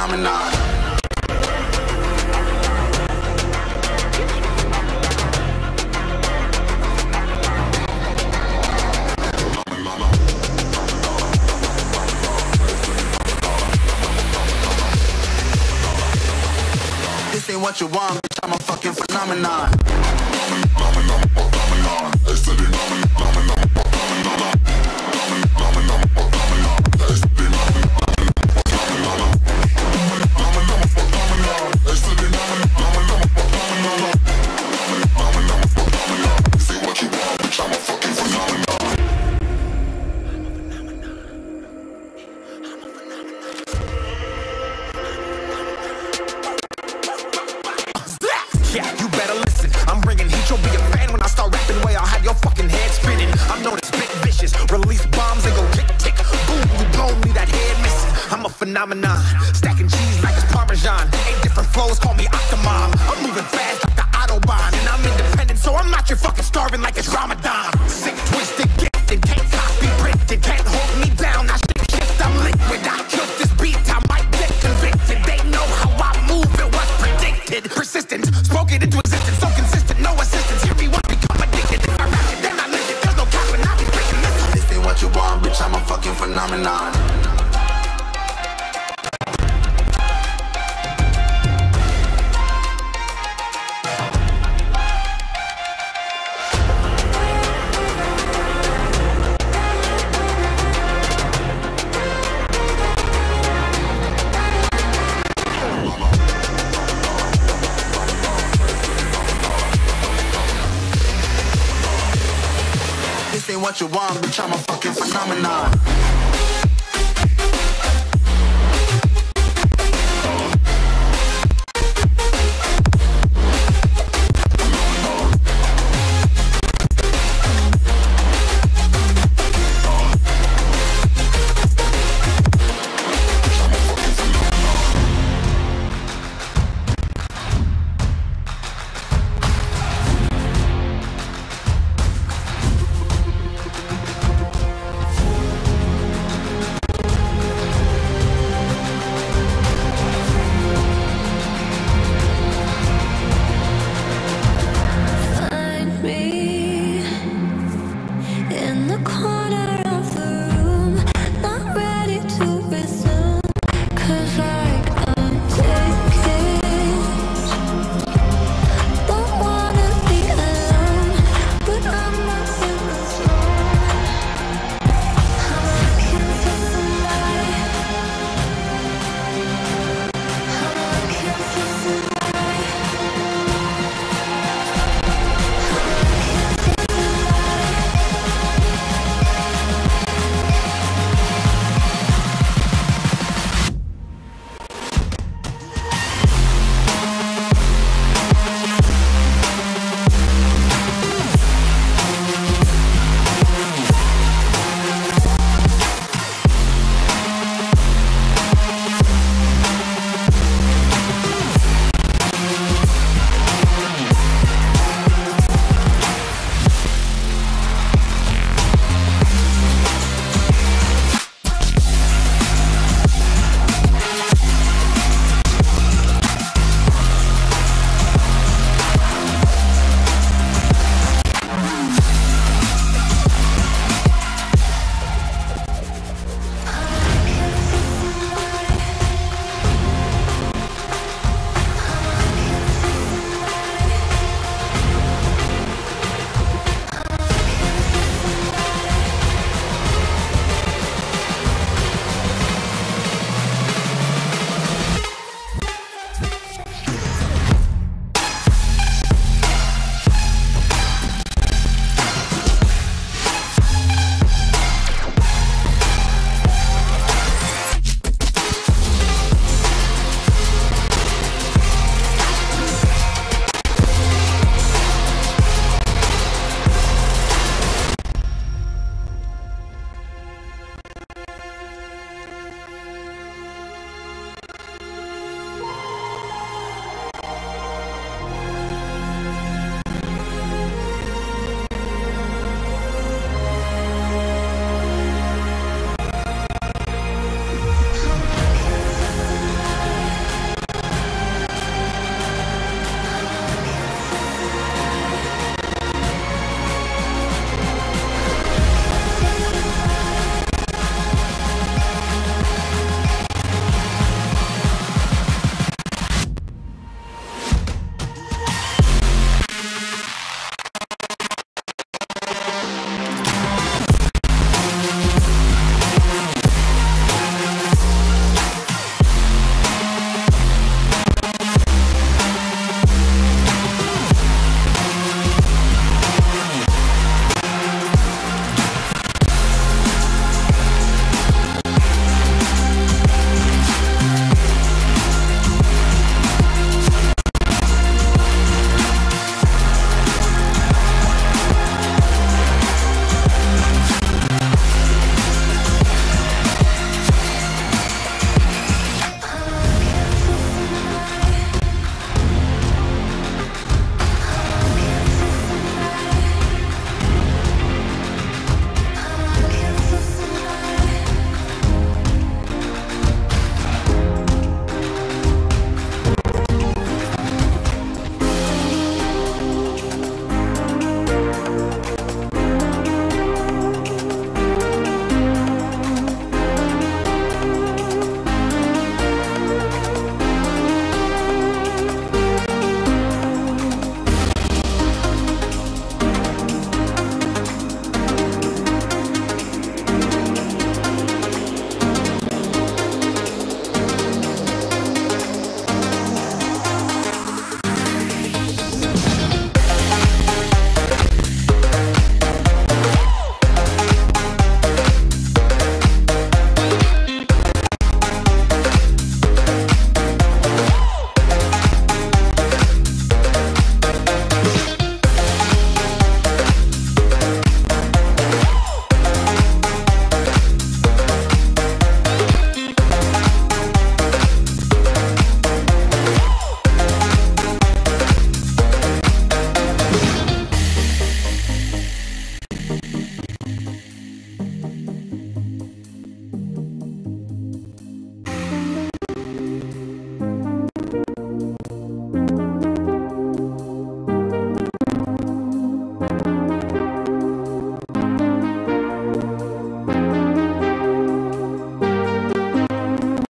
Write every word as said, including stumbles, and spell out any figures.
phenomenon. This ain't what you want, bitch, I'm a fucking phenomenon. Yeah, you better listen. I'm bringing heat, you'll be a fan when I start rapping. Way I'll have your fucking head spinning. I'm known as big vicious. Release bombs and go tick tick. Boom, you blow me that head missing. I'm a phenomenon. Stacking cheese like it's Parmesan. Eight different flows, call me Octomom. I'm moving fast like the Autobahn. And I'm independent, so I'm not your fucking starving like it's Ramadan. Sick, twisted, gifted, can't copy, printed, can't hold me down. I shit, shift, I'm liquid. I killed this beat, I might get convicted. They know how I move, it was predicted. Persistent, spoke it into existence, so consistent, no assistance. Hear me once, become addicted. If I rap it, then I live it. There's no cap when I be breaking this. This ain't what you want, bitch, I'm a fucking phenomenon. This ain't what you want, bitch, I'm a fucking phenomenon.